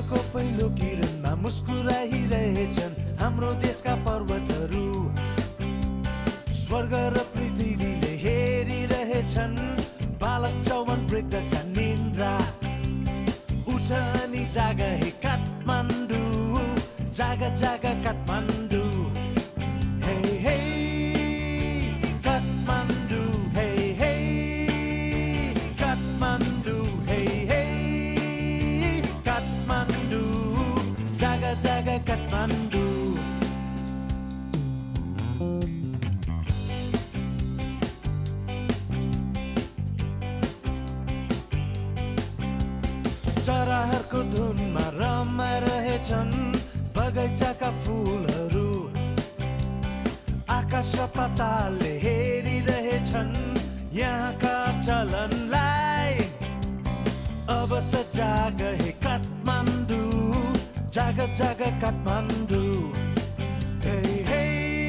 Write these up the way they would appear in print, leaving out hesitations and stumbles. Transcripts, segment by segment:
सूर्यको पहिलो किरणमा मुस्कुराइरहेछन् हाम्रो देशका पर्वतहरू स्वर्ग र पृथ्वीले हेरिरहेछन् बालक चौवन वृद्धका निन्द्रा उठ अनि जाग हे काठमाडौँ जाग जाग काठमाडौँ हे हे काठमाडौँ हे हे काठमाडौँ हे हे काठमाडौँ जाग जाग काठमाडौँ चराहरूको धुनमा रमाइरहेछन् बगैँचाका फुलहरू आकाश र पातालले हेरिरहेछन् यहाँका चलनलाई अब त जाग हे काठमाडौँ जाग जाग काठमाडौँ हे हे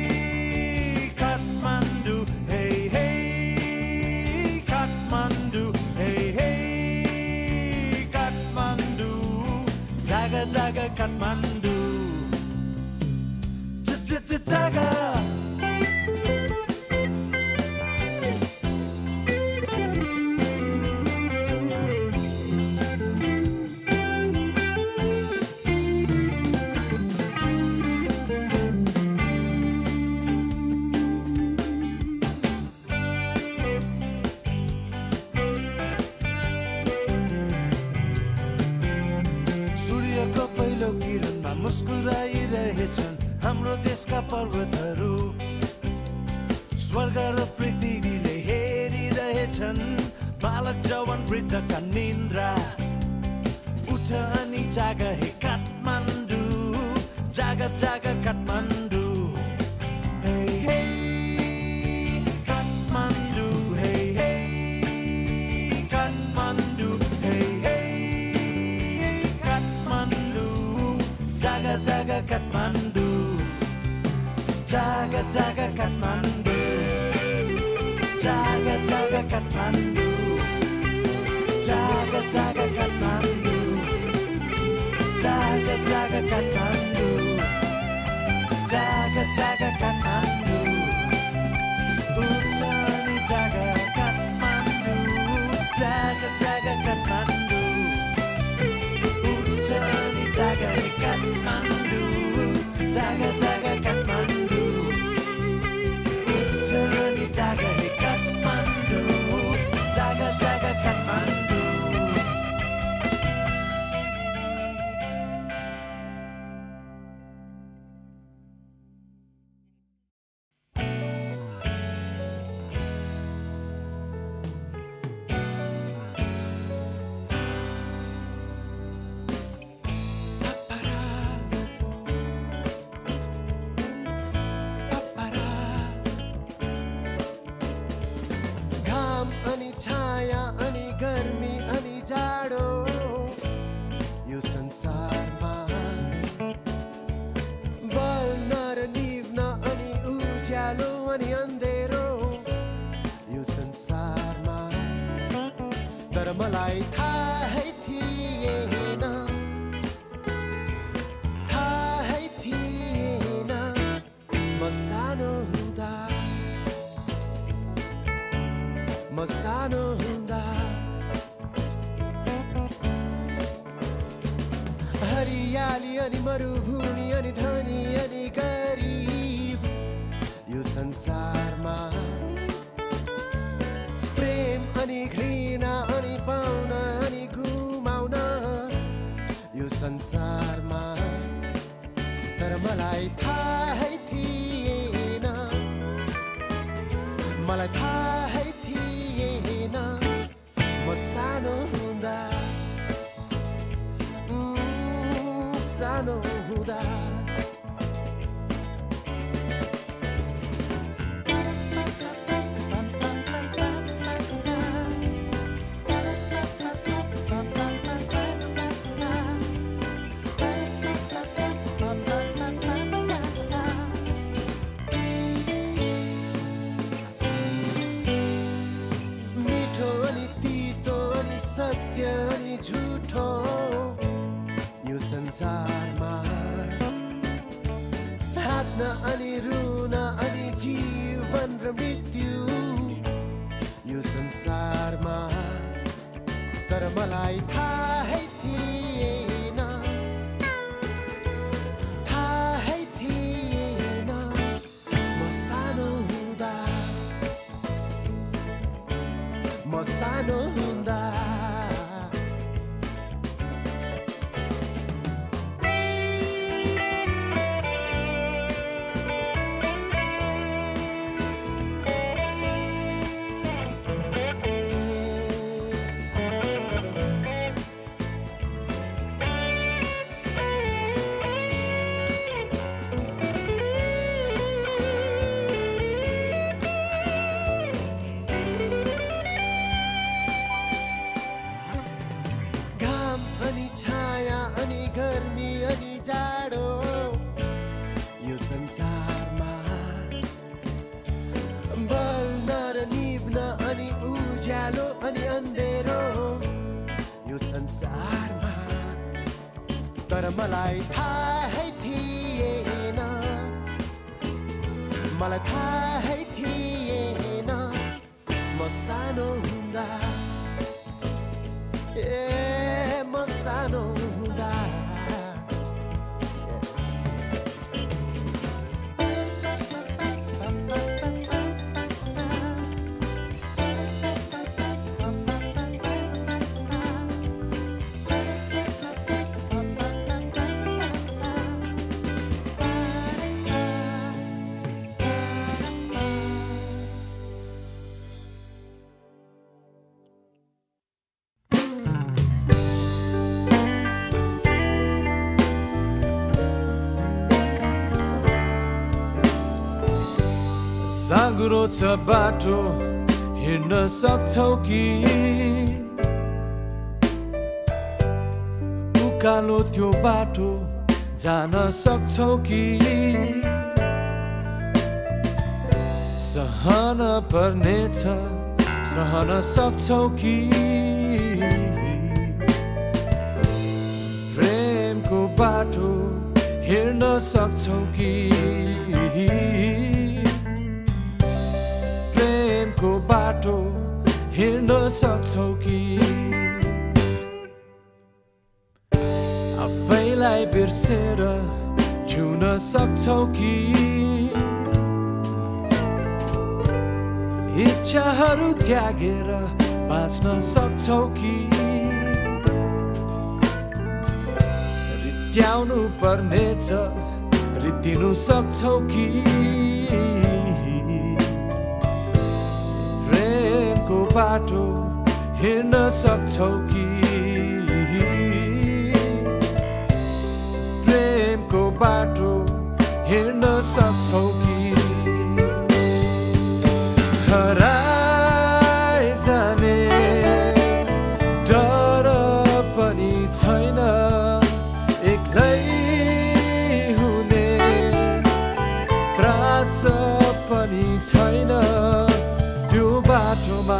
काठमाडौँ हे हे काठमाडौँ हे हे जाग जाग काठमाडौँ जाग सूर्यको पहिलो किरणमा मुस्कुराइरहेछन् हाम्रो देशका पर्वतहरू स्वर्ग र पृथ्वीले हेरिरहेछन् बालक जवान वृद्धका निन्द्रा उठ अनि जाग हे काठमाडौँ जाग जाग काठमाडौँ हे हे काठमाडौँ हे हे काठमाडौँ हे हे जाग जाग काठमाडौँ जाग जाग काठमाडौँ जाग जाग काठमाडौँ जाग जाग काठमाडौँ जाग जाग काठमाडौँ जाग जाग काठमाडौँ उठ अनि जाग काठमाडौँ जाग जाग काठमाडौँ उठ अनि जाग काठमाडौँ जाग जाग काठमाडौँ उठ अनि जाग काठमाडौँ जाग जाग काठमाडौँ मलाई थाहै थिएन म सानो हुँदा हरियाली अनि मरुभूमि अनि धनी अनि गरिब यो संसारमा प्रेम अनि घृणा अनि पाउन अनि गुमाउन यो संसारमा तर मलाई थाहै थिएन मलाई थाहै थिएन म सानो हुँदा सानो हुँदा अनि रुन अनि जीवन र मृत्यु यो संसारमा तर मलाई थाहै थिएन म सानो हुँदा संसारमा बल्न र निभ्न अनि उज्यालो अनि अन्धेरो यो संसारमा तर मलाई थाहै थिएन म सानो हुँदा म सानो हुँदा साँघुरो छ बाटो हिँड्न सक्छौ कि उकालो त्यो बाटो जान सक्छौ कि सहन पर्नेछ सहन सक्छौ कि प्रेमको बाटो हिँड्न सक्छौ कि प्रेमको बाटो हिँड्न सक्छौ कि आफैलाई बिर्सेर जिउन सक्छौ कि इच्छाहरू त्यागेर बाँच्न सक्छौ कि रित्याउनु पर्नेछ रित्तिनु सक्छौ कि प्रेमको बाटो हिँड्न सक्छौ कि प्रेमको बाटो हिँड्न सक्छौ कि हराइ जाने डर पनि छैन एक्लै हुने त्रास पनि छैन त्यो बाटोमा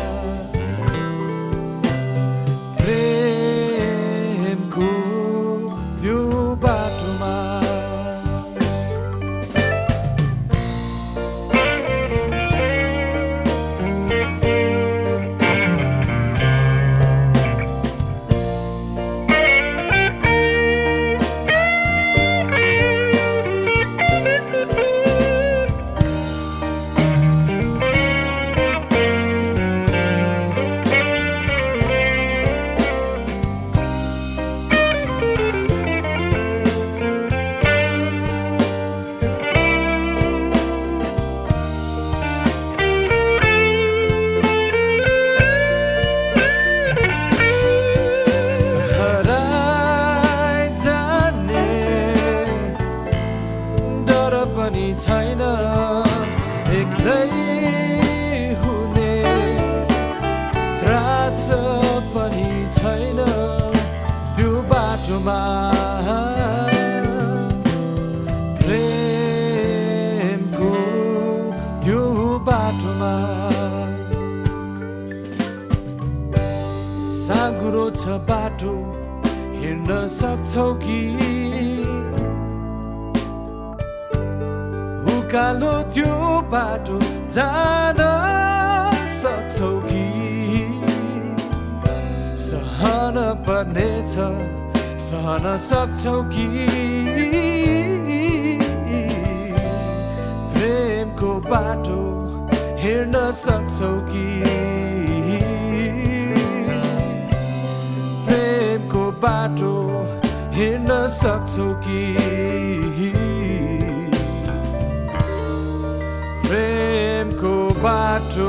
प्रेमको त्यो बाटोमा छैन एक्लै हुने त्रास पनि छैन त्यो बाटोमा प्रेमको त्यो बाटोमा साँघुरो छ बाटो हिँड्न सक्छौ कि उकालो त्यो बाटो जान सक्छौ कि सहन पर्नेछ सहन सक्छौ कि प्रेमको बाटो हिँड्न सक्छौ कि प्रेमको बाटो हिँड्न सक्छौ कि प्रेमको बाटो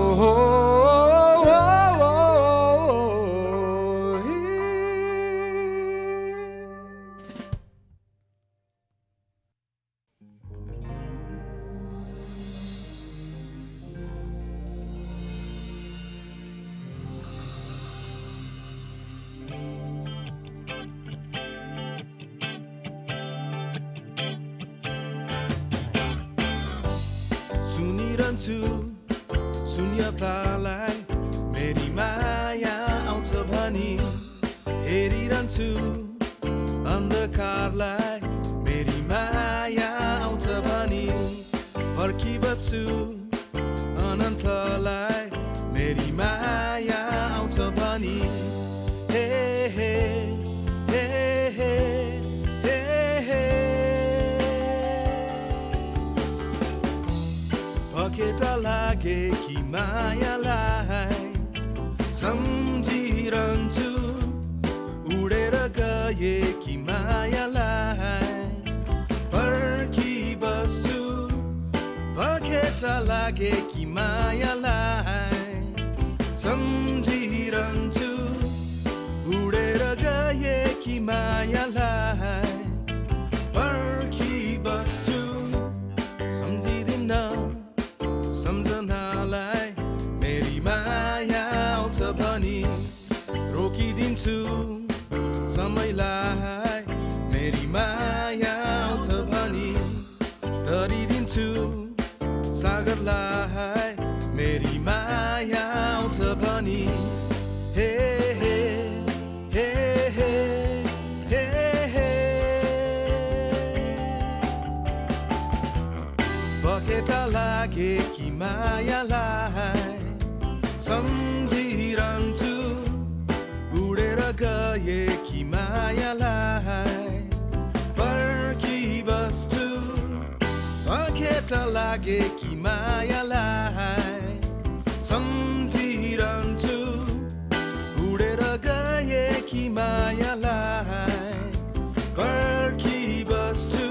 सुनिरहन्छु शून्यतालाई मेरी माया आउँछ भनी हेरिरहन्छु अन्धकारलाई मेरी माया आउँछ भनी पर्खिबस्छु अनन्तलाई मेरी माया आउँछ भनी हे हे हे हे हे हे पखेटा लागेकी मायालाई सम्झिरहन्छु उडेर गएकी मायालाई पर्खिबस्छु पखेटा लागेकी मायालाई सम्झिरहन्छु उडेर गएकी मायालाई पर्खिबस्छु सम्झिदिन्न सम्झनालाई मेरी माया आउँछ भनी रोकिदिन्छु समयलाई मेरी माया आउँछ भनी डरिदिन्छु सागरलाई मेरी माया आउँछ भनी हे हे हे हे हे हे पखेटा लागेकी मायालाई सम्झिरहन्छु उडेर गएकी मायालाई पर्खिबस्छु पखेटा लागेकी मायालाई सम्झिरहन्छु उडेर गएकी मायालाई पर्खिबस्छु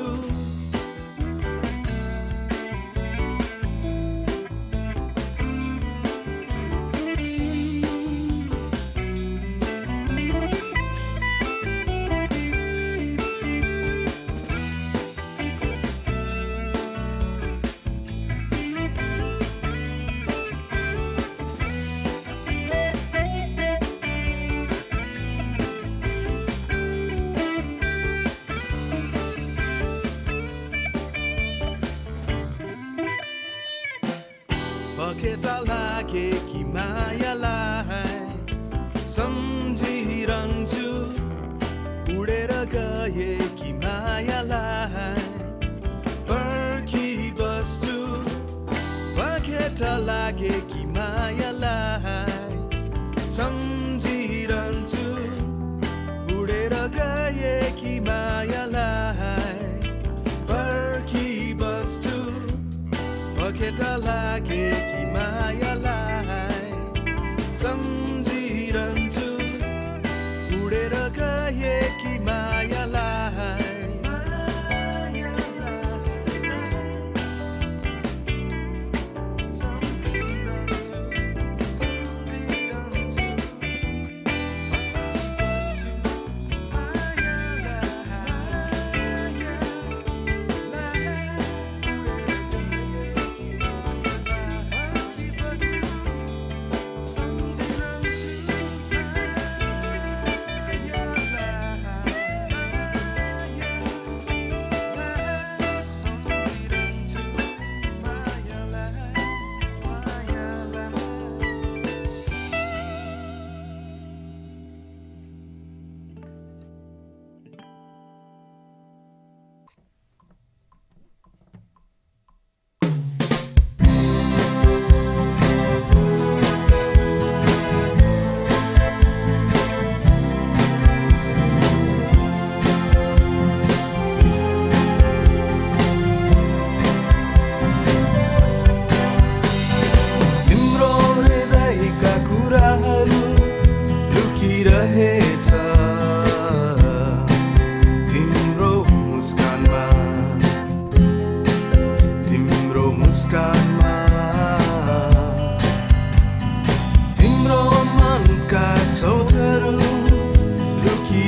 पखेटा लागेकी मायालाई सम्झिरहन्छु उडेर गएकी मायालाई पर्खिबस्छु पखेटा लागेकी मायालाई सम्झिरहन्छु उडेर गएकी मायालाई पर्खिबस्छु पखेटा लागेकी मायालाई सम्झिरहन्छु उडेर गएकी मायालाई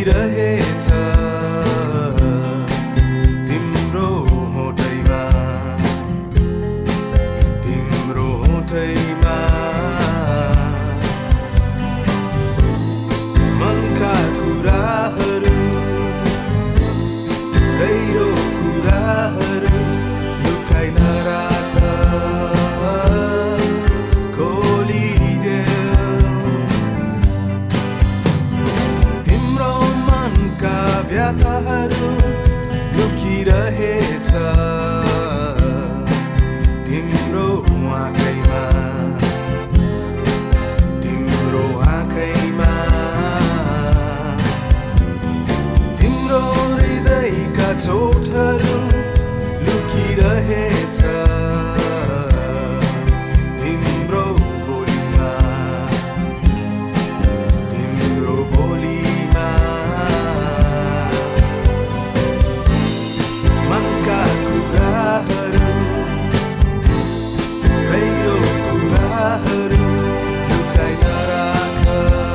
लुकिरहेछ तिम्रो होठैमा तिम्रो होठैमा मनका कुराहरू गहिरो कुराहरू लुकाइ नराख व्यथाहरू लुकिरहेछ तिम्रो आँखैमा तिम्रो आँखैमा तिम्रो हृदयका चोटहरू लुकिरहेछ तिम्रो बोलीमा तिम्रो बोलीमा मनका कुराहरू गहिरो कुराहरू लुकाइ नराख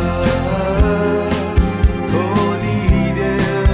खोलिदेऊ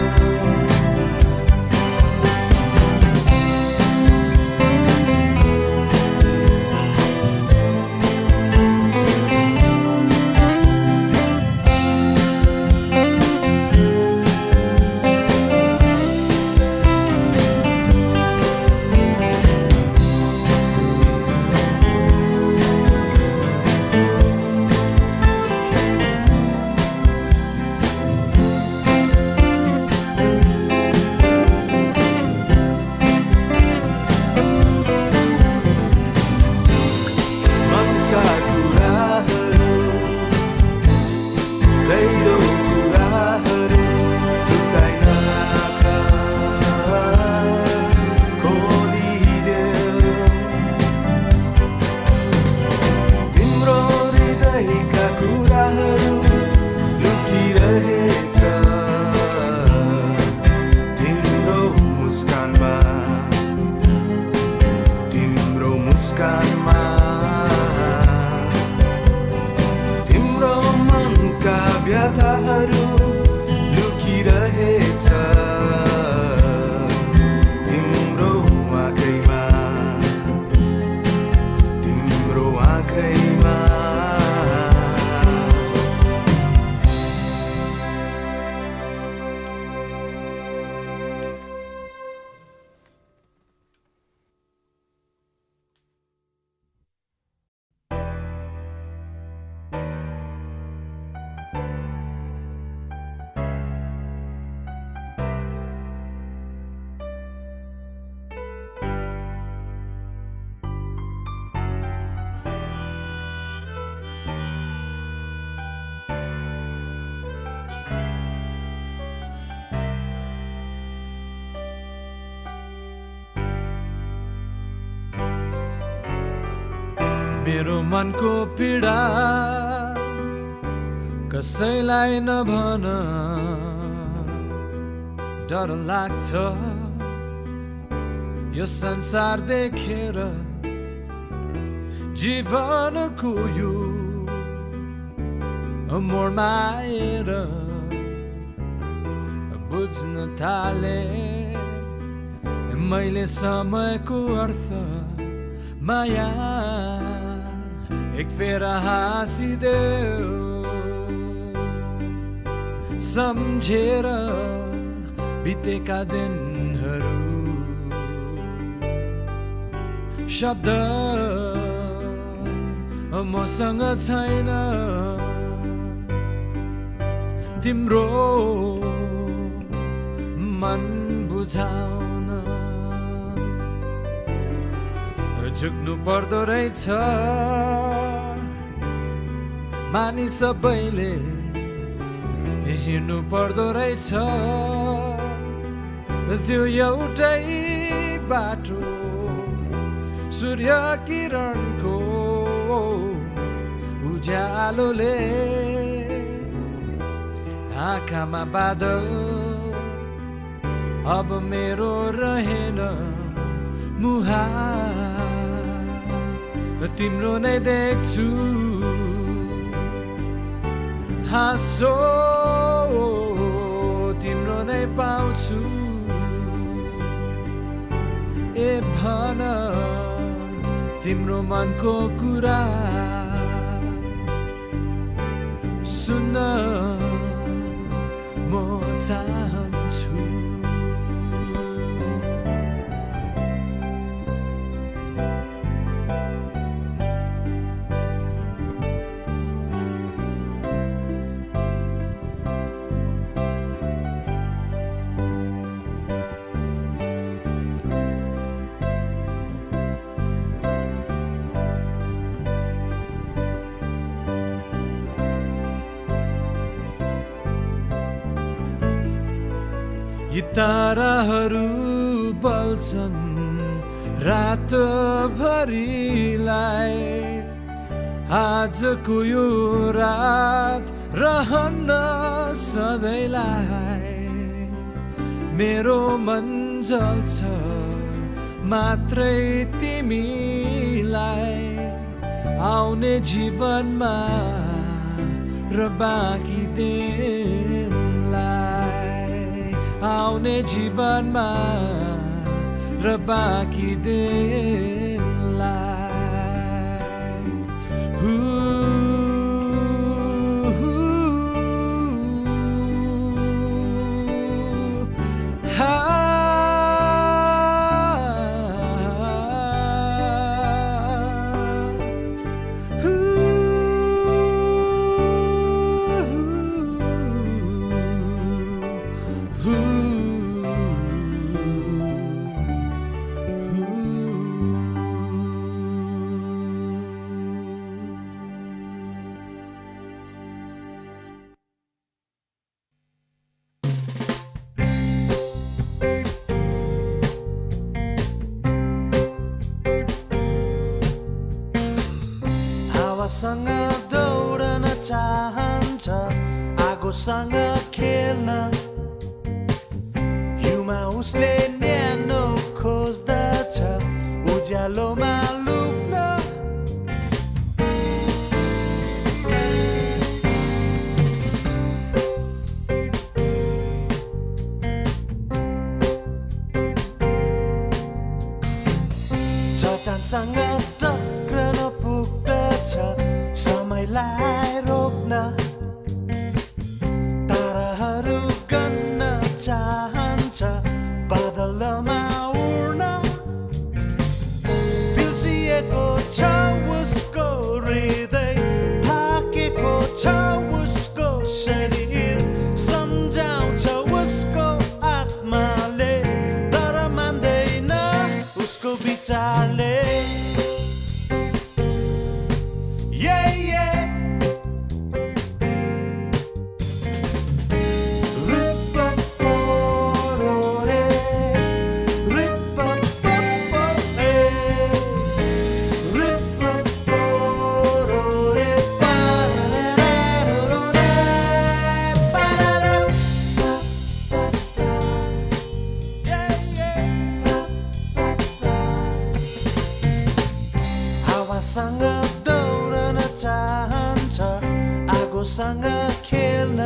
मनका कुराहरू गहिरो कुराहरू लुकाइ नराख खोलिदेऊ तिम्रो हृदयका कुराहरू लुकिरहेछ तिम्रो मुस्कानमा तिम्रो मुस्कानमा तिम्रो मनका व्यथाहरू लुकिरहेछ तिम्रो आँखैमा तिम्रो आँखैमा मेरो मनको पीडा कसैलाई नभन डर लाग्छ यो संसार देखेर जीवनको यो मोडमा आएर बुझ्न थाले मैले समयको अर्थ माया एक फेरा हाँसिदेऊ सम्झेर बितेका दिनहरू शब्द मसँग छैन तिम्रो मन बुझाउन झुक्नु पर्दो रहेछ मानिस सबैले हिँड्नु पर्दो रहेछ त्यो एउटै बाटो सूर्य किरणको उज्यालोले आँखामा बादल अब मेरो रहेन मुहार तिम्रो नै देख्छु हाँसो पाउँछु ए भन तिम्रो मनको कुरा सुन्न म चाहन्छु यी ताराहरू बल्छन् रातभरिलाई आजको यो रात रहन्न सधैँलाई मेरो मन जल्छ मात्रै तिमीलाई आउने जीवनमा र बाँकी दिनलाई आउने जीवनमा र बाँकी दिनलाई हावासँग दौडन चाहन्छ आगोसँग खेल्न हिउँमा उसले न्यानो खोज्दछ उज्यालोमा लुक्न चट्टानसँग टक्रन पुग्दछ समयलाई रोक्न ताराहरू गन्न चाहन्छ बादलमा उड्न पिल्सिएको छ उसको हृदय थाकेको छ उसको शरीर सम्झाउँछ उसको आत्माले तर मान्दैन उसको विचारले हावासँग दौडन चाहन्छ आगोसँग खेल्न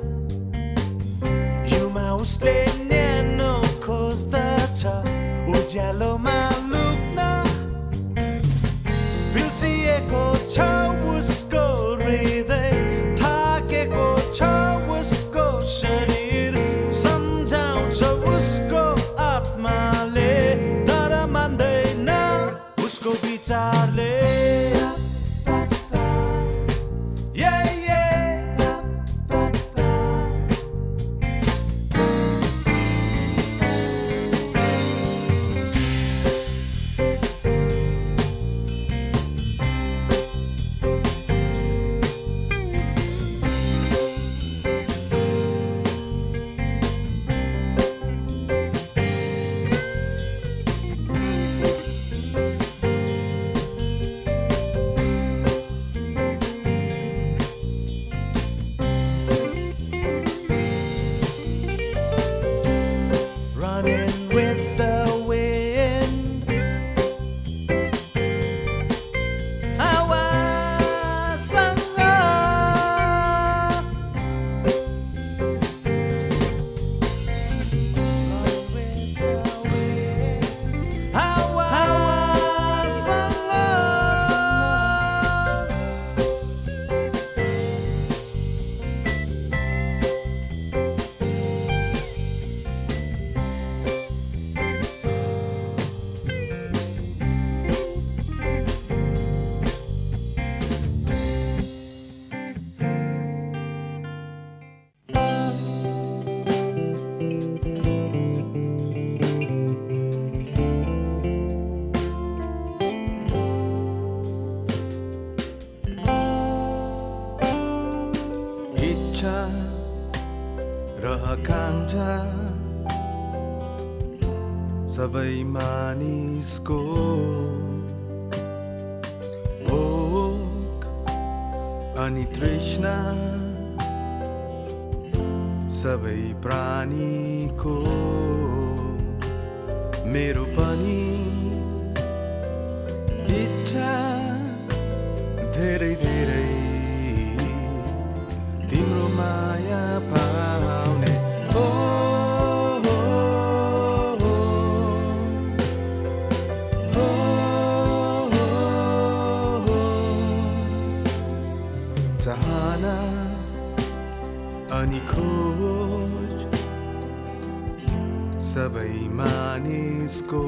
हिउँमा उसले न्यानो खोज्दछ उज्यालोमा लुक्न पिल्सिएको छ उसको हृदय थाकेको छ उसको शरीर सम्झाउँछ उसको आत्माले तर मान्दैन उसको विचारले इच्छा र आकांक्षा सबै मानिसको भोक अनि तृष्णा सबै प्राणीको मेरो पनि इच्छा धेरै धेरै तिम्रो माया पाउने हो चाहना अनि खोज सबै मानिसको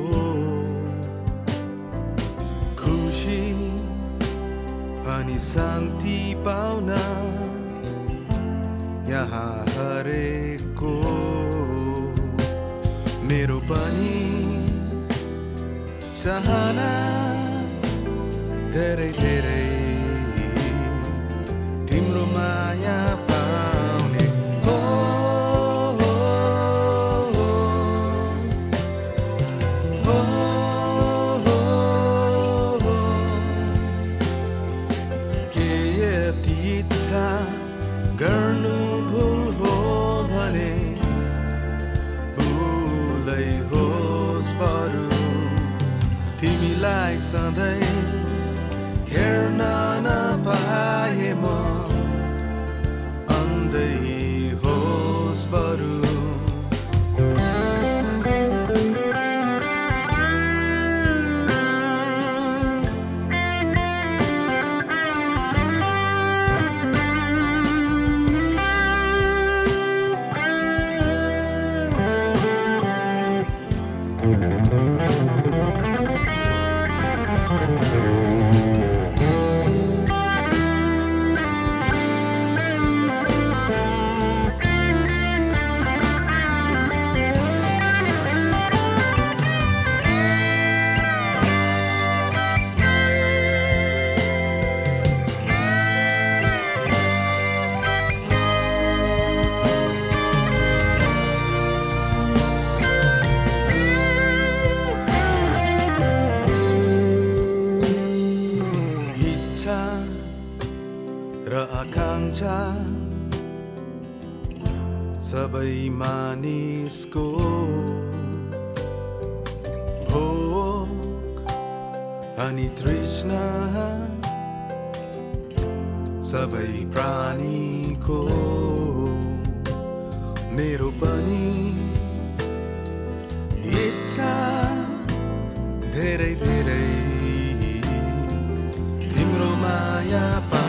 खुशी अनि शान्ति पाउन यहाँ हरेकको मेरो पनि चाहना धेरै धेरै तिम्रो माया पाउने हो के यति इच्छा गर्नु भुल हो भने भुलै होस् बरु तिमीलाई सधैँ हेर्न नपाए म अन्धै होस् बरु सबै मानिसको भोक अनि तृष्णा सबै प्राणीको मेरो पनि इच्छा धेरै धेरै तिम्रो माया